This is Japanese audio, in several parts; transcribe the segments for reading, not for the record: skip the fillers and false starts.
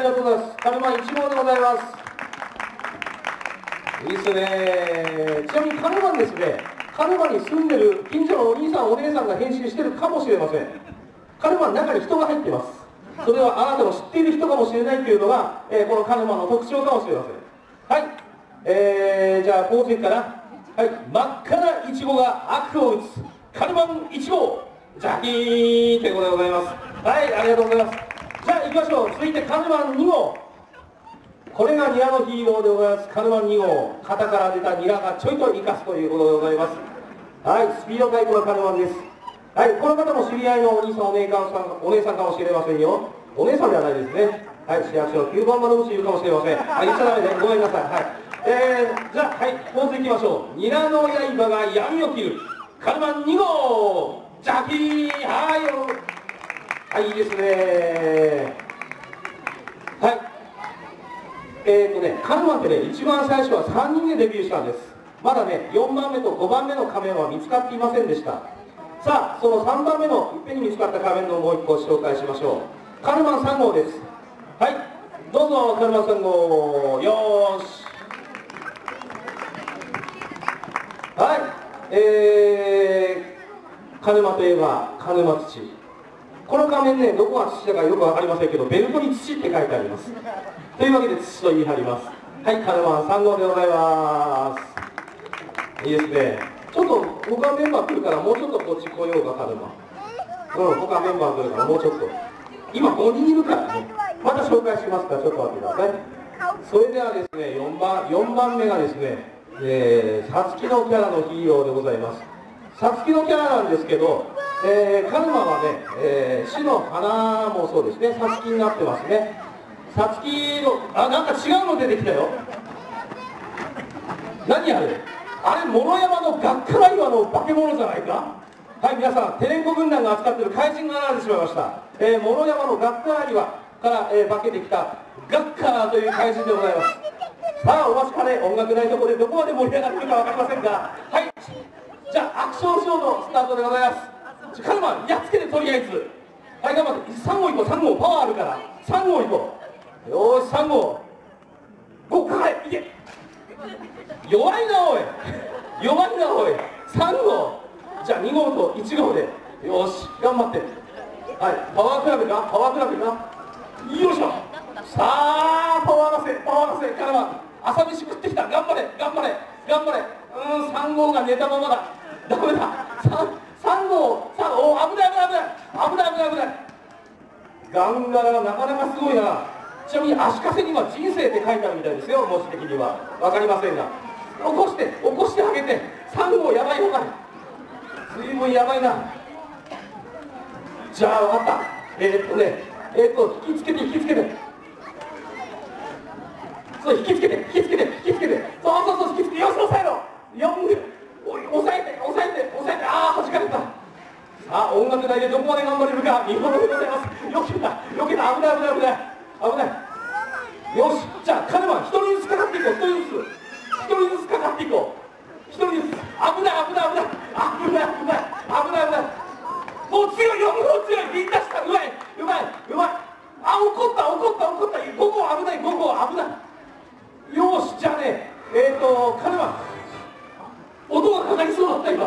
りがとうございます。カルマン1号でございます。いいですね。ちなみにカルマンですね、カルマンに住んでる近所のお兄さんお姉さんが返信してるかもしれません。カルマンの中に人が入ってます。それはあなたの知っている人かもしれないというのが、このカルマンの特徴かもしれません。はい、じゃあ後世から、はい、真っ赤なイチゴが悪を打つカルマン1号ジャキーンということでございます。はい、ありがとうございます。じゃあ行きましょう。続いてカルマン2号、これがニラのヒーローでございます。カルマン2号、型から出たニラがちょいと生かすということでございます。はい、スピードタイプのカルマンです。はい、この方も知り合いのお兄さんお姉さんかもしれませんよ。お姉さんではないですね。はい、市役所の9番窓口いるかもしれません。はい、言っちゃダメでごめんなさい。はい、じゃあ、はい、もう一ついきましょう。ニラの刃が闇を切るカルマン2号ジャキーン。はい、はい、いいですね。はい、カルマンってね、一番最初は3人でデビューしたんです。まだね、4番目と5番目の仮面は見つかっていませんでした。さあ、その3番目のいっぺんに見つかった仮面のもう1個紹介しましょう。カルマン3号です。はい、どうぞカルマン3号。よーし。はい、カルマといえばカルマ土。この仮面ね、どこが土だかよく分かりませんけど、ベルトに土って書いてあります。というわけで土と言い張ります。はい、カルマン3号でございます。いいですね。ちょっと他メンバー来るからもうちょっとこっち来ようか、カルマン。他メンバー来るからもうちょっと。今5人いるからね。また紹介しますから、ちょっと待ってください。それではですね、4番目がですね、サツキのキャラのヒーローでございます。サツキのキャラなんですけど、カルマはね、死の花もそうですね、サツキになってますね。サツキの、なんか違うの出てきたよ。何あれ、あれ、物山のガッカラ岩の化け物じゃないか。はい、皆さん、テレンコ軍団が扱っている怪人が現れてしまいました。物山のガッカラ岩から、化けてきたガッカーという怪人でございます。さあ、お待ちかね、音楽ないところでどこまで盛り上がっているか分かりませんが、はい、じゃあ、アクションショーのスタートでございます。カルマン、やっつけてとりあえず。はい、頑張って、3号行こう、3号、パワーあるから、3号行こう。よーし、3号。5、かかれ、いけ。弱いな、おい。弱いな、おい。3号。じゃあ、2号と1号で。よし、頑張って。はい、パワー比べか、パワー比べか。よいしょ。さあ、パワー出せ、パワー出せ、カルマン。朝飯食ってきた、頑張れ、頑張れ、頑張れ。3号が寝たままだ。ダメだ。3号、危ない。ガンガラがなかなかすごいな。ちなみに足かせには人生って書いてあるみたいですよ、文字的には。わかりませんが。起こしてあげて。3号やばい。随分やばいな。じゃあ、わかった。引きつけて。そう、引きつけて。そう、引きつけて。よし、抑えろ。抑えて。ああ、弾かれた。さあ、音楽台でどこまで頑張れるか、見ものでございます。よけた。危ない。よし、じゃあ、カルマン、1人ずつかかっていこう。1人ずつかかっていこう。1人ずつ。危ない。もう強い、4号強い。みんなした。うまい。あ、怒った。5号危ない。よし、じゃあね、カルマン、音がかかりそうだった、今。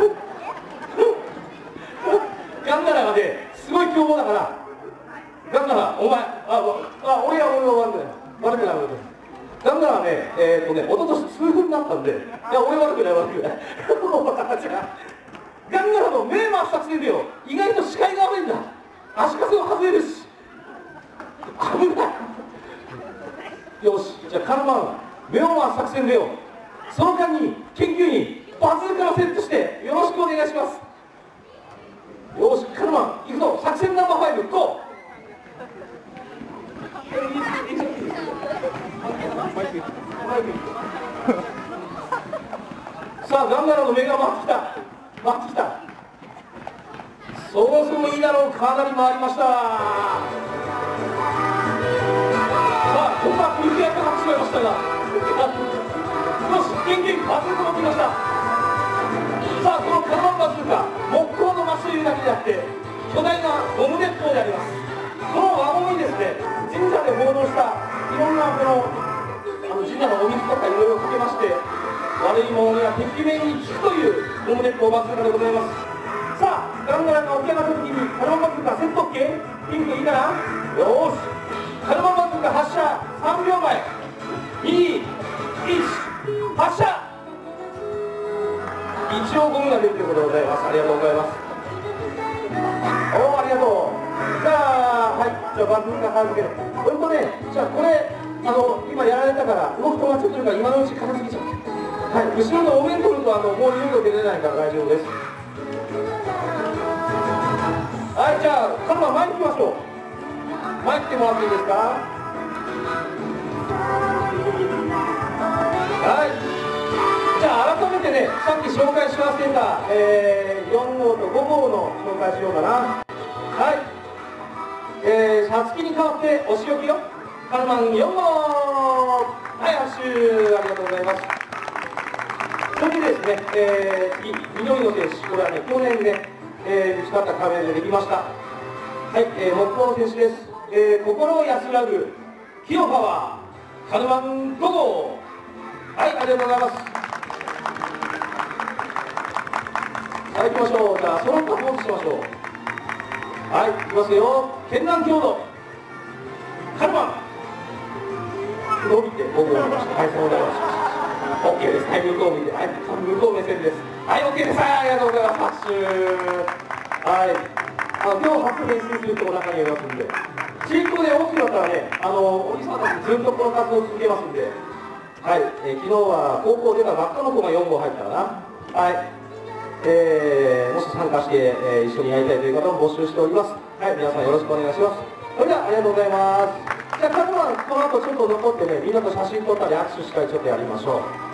ガンガラがね、すごい凶暴だから、ガンガラ、お前、俺は悪くない。ガンガラはね、おととし痛風になったんで、いや、俺悪くない。ガンガラの目真っ作戦でよ、意外と視界が悪いんだ。足かせを外れるし。危ない。よし、じゃあカルマン、目を真っ作戦でよ。その間に研究にバズーカをセットしてよろしくお願いします。よし、カルマン、行くぞ。作戦ナンバー5、ゴー。さあ、ガンガラの目が回ってきた。そろそろいいだろう。かなり回りました。さあ、ここはプリキュアかかってしまいましたが、よし、バズーカ持ってきました。さあ、このカルマンバズーカ、木工のマスというだけであって巨大なゴム鉄砲であります。この輪ゴムにですね、神社で奉納しした。いろんな神社のお水とかいろいろかけまして、悪いものにはてきめんに効くというオムネットお祭りでございます。さあ、ガンガラが起き上がった時にカルマンバズーカセット OK？ ピンクいいかな？よーし、カルマンバズーカ発射3秒前、2、1、発射。一応ゴムが出るということでございます。ありがとうございます。おお、ありがとう。じゃあ、はい、じゃあバズーカ片付ける。それとね、じゃあこれ今やられたから動くと間違ってるから今のうち片付けちゃう。はい、後ろのお面取るともういよいよ出れないから大丈夫です。はい、じゃあカルマ前に来ましょう。前来てもらっていいですか。はい、じゃあ改めてね、さっき紹介し忘れた、4号と5号の紹介しようかな。はい、さつきに代わってお仕置きよ、カルマン4号。はい、拍手ありがとうございます。それでですね、次、緑の選手、これはね、去年ね、ぶつかった壁でできました。はい、木工の選手です。心を安らぐ、木のパワー、カルマン5号。はい、ありがとうございます。はい、行きましょう。じゃあ、そのパフォーマンスしましょう。はい、いきますよ。絢爛強度、カルマン。伸びて、僕が見ました。はい、そうございます。OK です。はい、向こう見て。はい、向こう目線です。はい、OK です。はい、ありがとうございます。拍手。はい。今日初練習する人も中にいますんで。チームで大きくなったらね、おじさんたちずっとこの活動を続けますんで。はい、昨日は高校出たばっかの子が4号入ったかな。はい。もし参加して、一緒にやりたいという方も募集しております。はい、皆さんよろしくお願いします。それではありがとうございます。じゃあ、カルマン、この後ちょっと残ってね、みんなと写真撮ったり握手したりちょっとやりましょう。